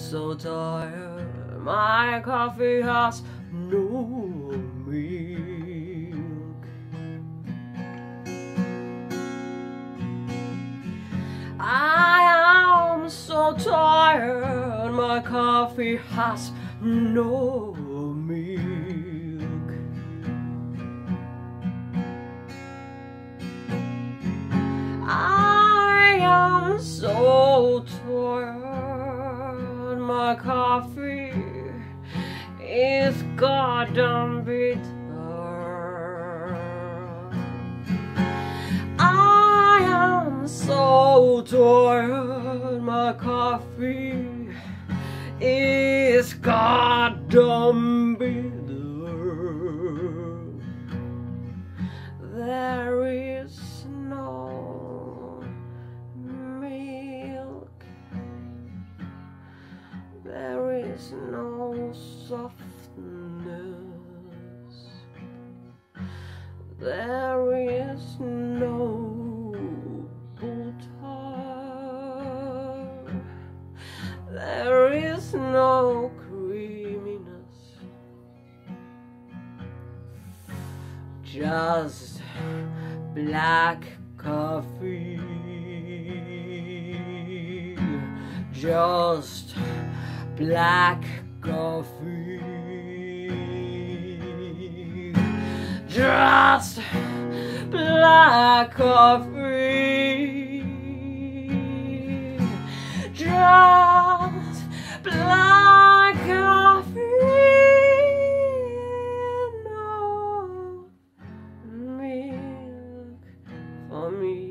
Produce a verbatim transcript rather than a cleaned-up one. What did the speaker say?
so tired, my coffee has no milk. I am so tired, my coffee has no milk. I am so tired, my coffee is goddamn bitter. I am so tired, my coffee is goddamn bitter. There is no milk, there is no softness, there is no butter, there is no creaminess, just black coffee, just black coffee, just black coffee, just black coffee, no milk for me.